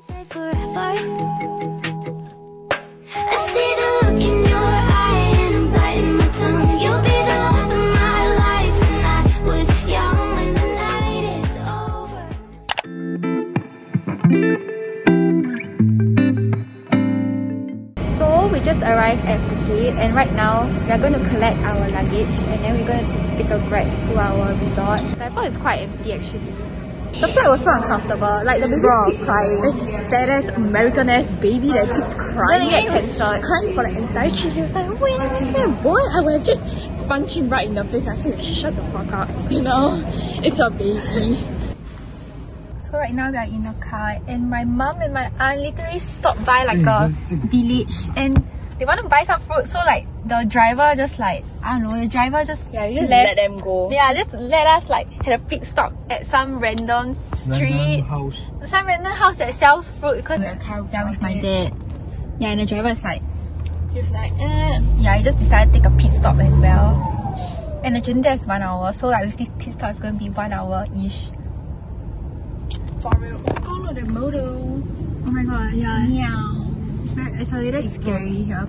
Stay forever. I see the look in your eye and I'm biting my tongue. You'll be the love of my life, and I was young when the night is over. So we just arrived at Phuket, and right now we are going to collect our luggage and then we're going to take a Grab to our resort. The airport is quite empty actually. The flight was so uncomfortable, like the baby keeps crying. There's this badass American ass baby that keeps crying. Then it gets cancelled. Crying for the entire trip. He was like, where boy? I would have just punched him right in the face. I said, shut the fuck up, you know? It's a baby. So right now we are in a car and my mom and my aunt literally stopped by like a village and they want to buy some fruit. So like the driver just like, I don't know, the driver just let them go. Yeah, just let us like had a pit stop at some random street, some random house that sells fruit because we're with my dad. Yeah, and the driver is like, he was like, yeah, he just decided to take a pit stop as well. And the journey there is 1 hour, so like with this pit stop it's going to be 1 hour-ish. For real, follow the moto. Oh my god, yeah. Meow. It's a little scary. Yeah.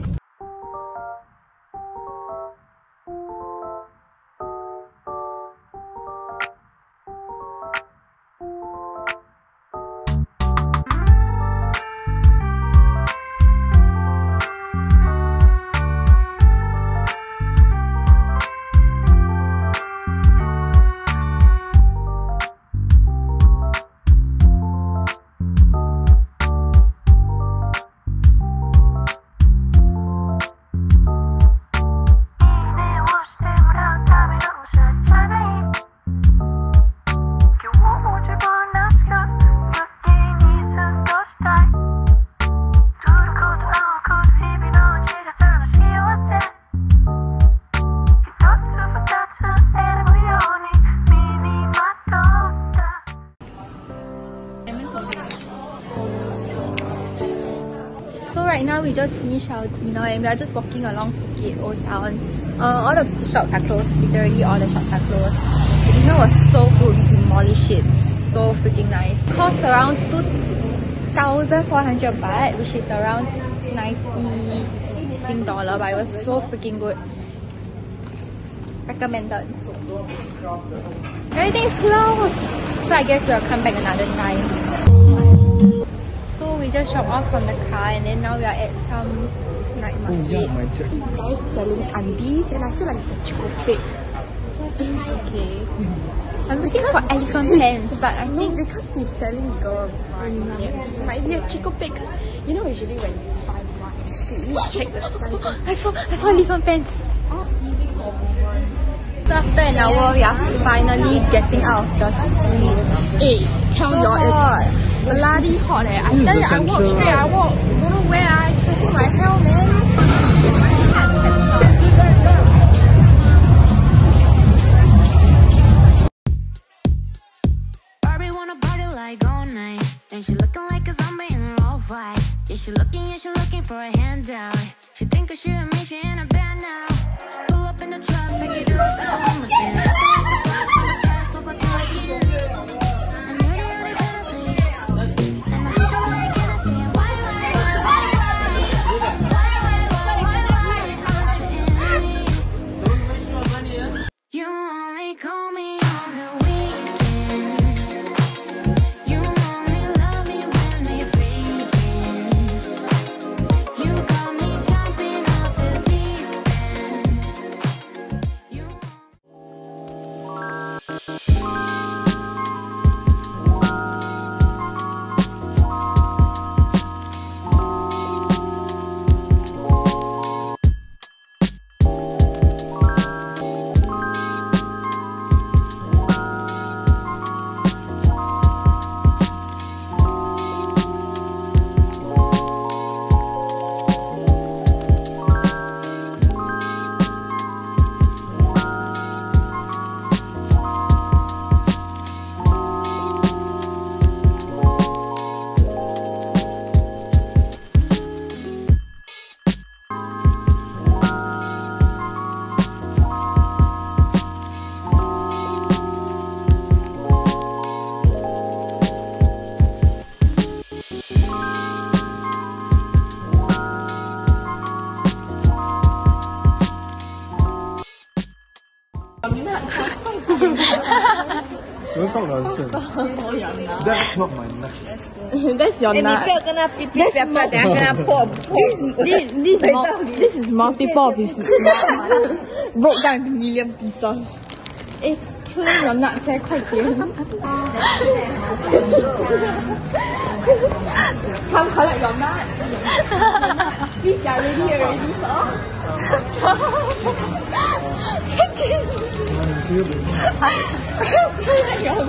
So right now we just finished our dinner and we are just walking along Phuket Old Town. All the shops are closed, literally all the shops are closed. The dinner was so good, we demolished it, so freaking nice. Cost around 2,400 baht, which is around 90 Sing dollar, but it was so freaking good. Recommended. Everything is closed, so I guess we'll come back another time. So we just dropped off from the car and then now we are at some night market. Guys selling undies and I feel like it's a Chico Bake. Okay. I'm looking for elephant pants, but I think because he's selling girl brand, it might be a Chico Bake because you know usually when you buy one, you check the size. I saw elephant pants. So after an hour, we are finally getting out of the streets. Hey, tell y'all it's bloody hot eh. I tell you, I walk straight, I walk, don't know where I fucking like hell, man. Barbie wanna party like all night, and she looking like a zombie in her all right. Yeah, she looking for a handout. She think of shooting me, she in a band now. Pull up in the truck, pick it up like a limousine. Looking like a boss in the past, look like a legend. And you're the only Tennessee, and I hope you like Tennessee. Why, aren't you in me? You only call me on the weekend. You only love me when we're freaking. You got me jumping off the deep end. You That's not my nut. That's your nut. This is multiple of his nuts. Broke down into million pieces. Clean your nuts, 快点. Come collect your nuts. Please, you are ready already, sir. Check it. Collect your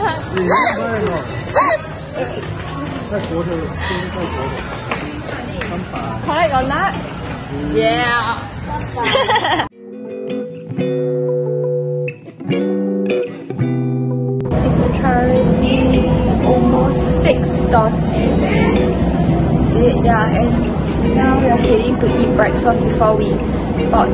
nuts. Collect your nuts. Yeah. Currently almost 6:30. Yeah, and now we are heading to eat breakfast before we board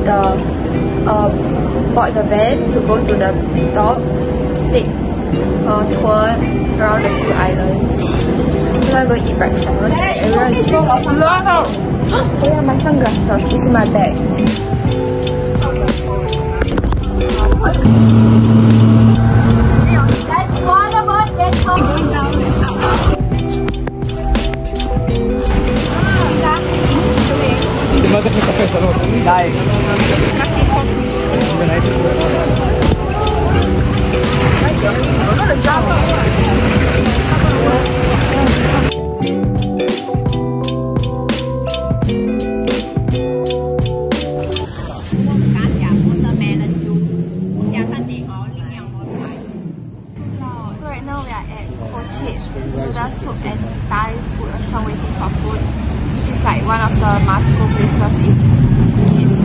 the van to go to the top to take a tour around a few islands. So I'm going to eat breakfast. Everyone is so slow. Oh yeah, my sunglasses. It's in my bag. Right now we are at Kochit Noodle Soup and Thai food restaurant waiting for food. This is like one of the must-go places in Phuket, so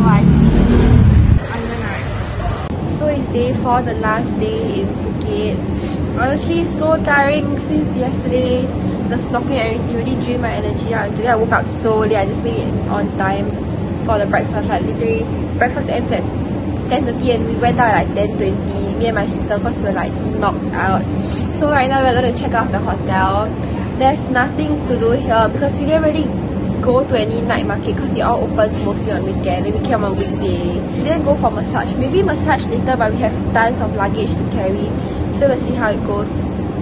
So it's day 4, the last day in Phuket. Honestly, so tiring since yesterday. The snorkeling really drained my energy out. Today I woke up so late. I just made it on time for the breakfast. Like literally, breakfast ends at 10:30 and we went out at like 10:20. Me and my sister, because we're like knocked out. So right now we're gonna check out the hotel. There's nothing to do here because we didn't really go to any night market because it all opens mostly on weekend. Then we came on a weekday. We didn't go for massage. Maybe massage later, but we have tons of luggage to carry. So we'll see how it goes.